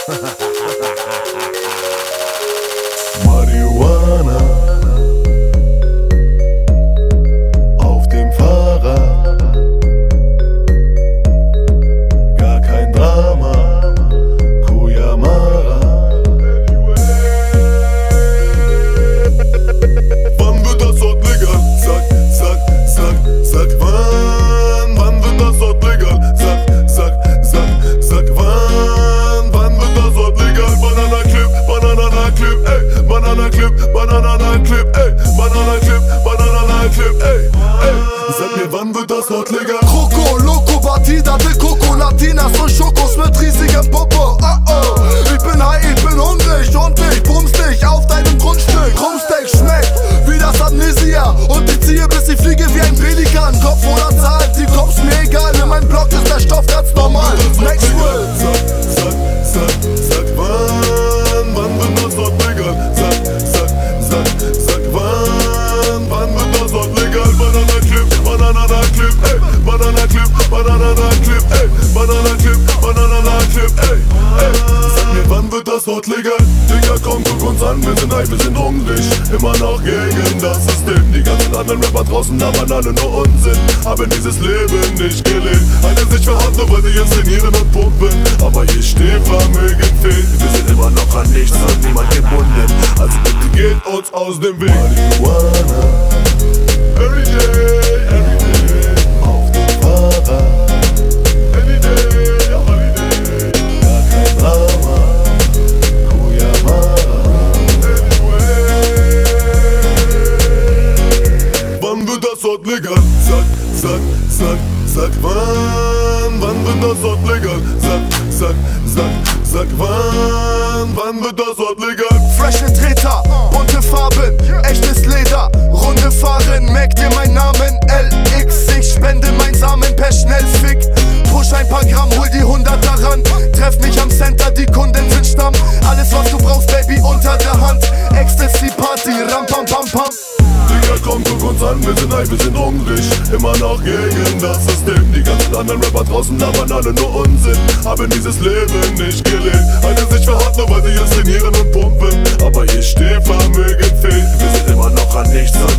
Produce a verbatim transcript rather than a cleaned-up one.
Marihuana auf dem Fahrrad, gar kein Drama, Kuyamara. Wann wird das dort legal? Sag, sag, sag, sag wann, wann wird das dort legal? Sag, sag, sag, sag wann, wann wird das dort legal? Banana Clip, Banana Clip, ey, Banana Clip, Banana Clip, ey, Banana Clip, Banana Clip, ey, ey. Sag mir, wann wird das dort legal? Croco, Loco, Batida de Coco, Latinas und Schokos mit riesigem Popo. Oh oh, ich bin high, ich bin hungrig und ich bumst dich auf deinem Grundstück. Rumsteak schmeckt wie das Amnesia und ich ziehe, bis ich fliege wie ein Pelikan. Kopf oder Zahl, die Kopf's mir egal, in meinem Block ist der Stoff ganz normal. Maxwell. Sag, sag, sag, sag wann, wann wird das dort legal? Sag, sag, sag, sag wann, wann wird das dort legal? Banana Clip, Banana Clip, ey, Banana Clip, Banana Clip, ey, Banana Clip, Banana Clip, ey, ey. Sag mir, wann wird das dort legal? Digga, komm, guck uns an, wir sind high, wir sind hungrig. Immer noch gegen das System. Die ganzen anderen Rapper draußen labern alle nur Unsinn, haben dieses Leben nicht gelebt. Eine sich verhat, nur weil sie inszenieren und pumpen. Aber hier steht Vermögen fehlt. Wir sind immer noch an nichts und niemand gebunden. Also bitte geht uns aus dem Weg. Marihuana, every day, every day, auf dem Fahrrad, every day, holiday, gar kein Drama, Kuyamara, anyway. Wann wird das dort legal? Sag, sag, sag, sag wann, wann wird das dort legal? Sag, sag, sag, sag wann, wann wird das dort legal? Freshe Treter, bunte Farben, echtes Leder, runde Fahren, merk dir meinen Namen, L X, ich spende mein Samen per Schnellfick. Push ein paar Gramm, hol die hundert daran, treff mich am Center, die Kunden sind Stamm. Alles was du brauchst, Baby, unter der Hand, Ecstasy Party, ram pam pam pam. Digga, komm, guck uns an, wir sind high, wir sind hungrig. Immer noch gegen das System. Die ganzen anderen Rapper draußen labern alle nur Unsinn, haben dieses Leben nicht gelebt. Eine sich verhat, nur weil sie inszenieren und pumpen. Aber hier steht Vermögen fehlt. Wir sind immer noch an nichts.